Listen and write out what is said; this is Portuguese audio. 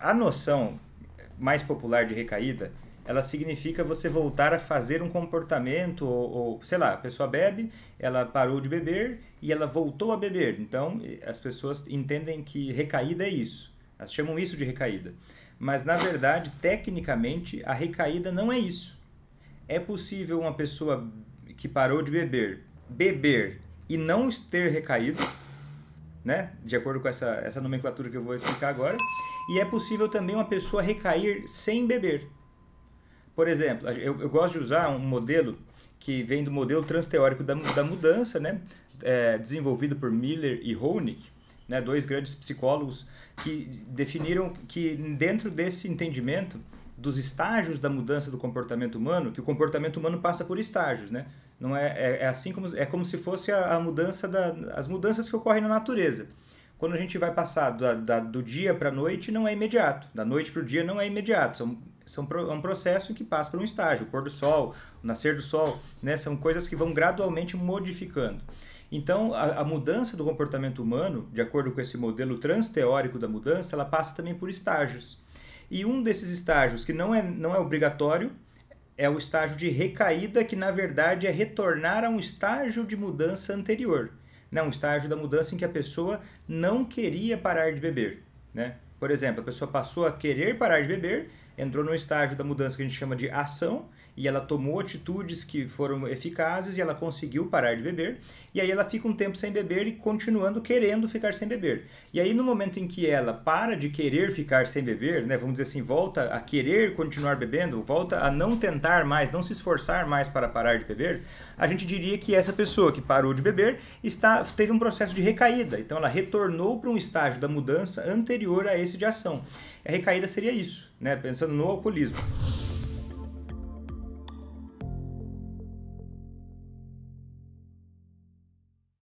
A noção mais popular de recaída, ela significa você voltar a fazer um comportamento, sei lá, a pessoa bebe, ela parou de beber e ela voltou a beber. Então, as pessoas entendem que recaída é isso. Elas chamam isso de recaída. Mas, na verdade, tecnicamente, a recaída não é isso. É possível uma pessoa que parou de beber e não ter recaído, né? De acordo com essa nomenclatura que eu vou explicar agora. E é possível também uma pessoa recair sem beber. Por exemplo, eu gosto de usar um modelo que vem do modelo transteórico da mudança, né? Desenvolvido por Miller e Honig, né? Dois grandes psicólogos que definiram que dentro desse entendimento dos estágios da mudança do comportamento humano, que o comportamento humano passa por estágios, né? Não é assim como se fosse a mudança as mudanças que ocorrem na natureza. Quando a gente vai passar do dia para a noite, não é imediato. Da noite para o dia não é imediato. É um processo que passa por um estágio. O pôr do sol, o nascer do sol, né? São coisas que vão gradualmente modificando. Então, a mudança do comportamento humano, de acordo com esse modelo transteórico da mudança, ela passa também por estágios. E um desses estágios que não é obrigatório é o estágio de recaída, que na verdade é retornar a um estágio de mudança anterior. Né? Um estágio da mudança em que a pessoa não queria parar de beber. Né? Por exemplo, a pessoa passou a querer parar de beber, entrou no estágio da mudança que a gente chama de ação, e ela tomou atitudes que foram eficazes e ela conseguiu parar de beber, e aí ela fica um tempo sem beber e continuando querendo ficar sem beber. E aí no momento em que ela para de querer ficar sem beber, né, vamos dizer assim, volta a querer continuar bebendo, volta a não tentar mais, não se esforçar mais para parar de beber, a gente diria que essa pessoa que parou de beber teve um processo de recaída, então ela retornou para um estágio da mudança anterior a esse de ação. A recaída seria isso, né, pensando no alcoolismo.